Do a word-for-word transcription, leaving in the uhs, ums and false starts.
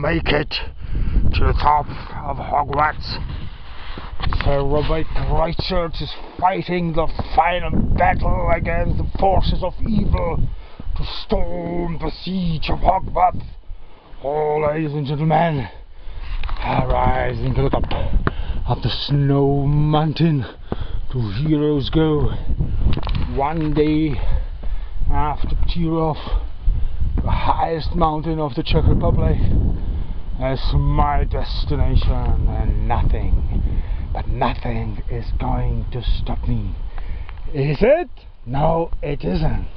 make it to the top of Hogwarts. Sir Robert Christchurch is fighting the final battle against the forces of evil to storm the siege of Hogwarts. Oh, ladies and gentlemen, arise and look up up the snow mountain. To heroes go. One day after Ptyrove, the highest mountain of the Czech Republic, is my destination, and nothing, but nothing is going to stop me. Is it? No, it isn't.